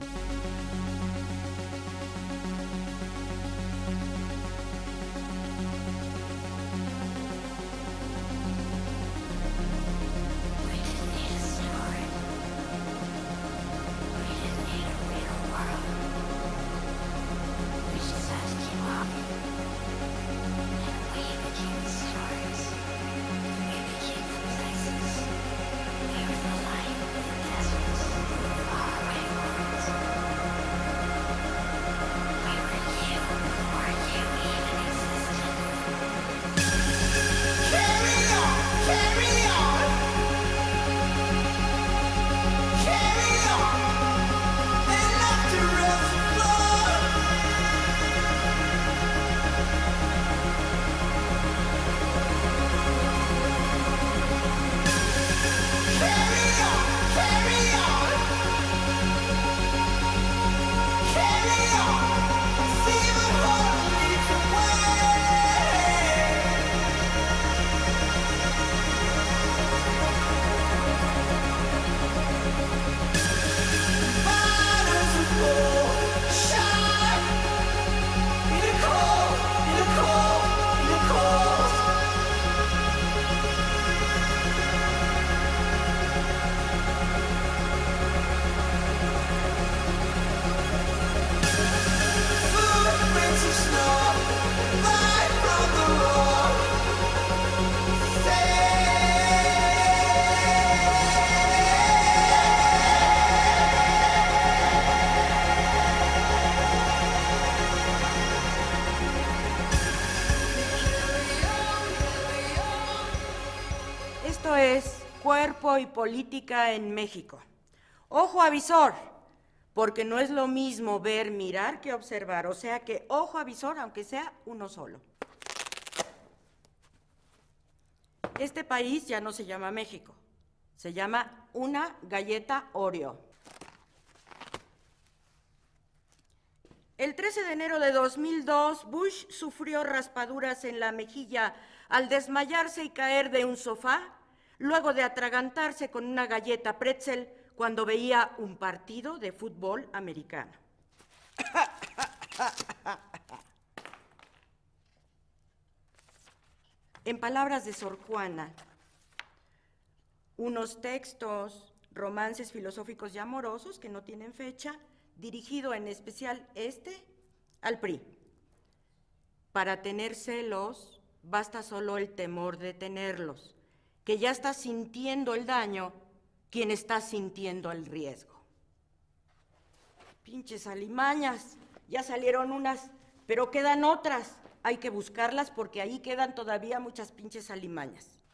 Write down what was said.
Esto es Cuerpo y Política en México. Ojo avisor, porque no es lo mismo ver, mirar que observar. O sea que ojo avisor, aunque sea uno solo. Este país ya no se llama México, se llama una galleta Oreo. El 13 de enero de 2002, Bush sufrió raspaduras en la mejilla al desmayarse y caer de un sofá, luego de atragantarse con una galleta pretzel cuando veía un partido de fútbol americano. En palabras de Sor Juana, unos textos, romances filosóficos y amorosos que no tienen fecha, dirigido en especial al PRI. Para tener celos, basta solo el temor de tenerlos, que ya está sintiendo el daño quien está sintiendo el riesgo. Pinches alimañas, ya salieron unas, pero quedan otras. Hay que buscarlas porque ahí quedan todavía muchas pinches alimañas.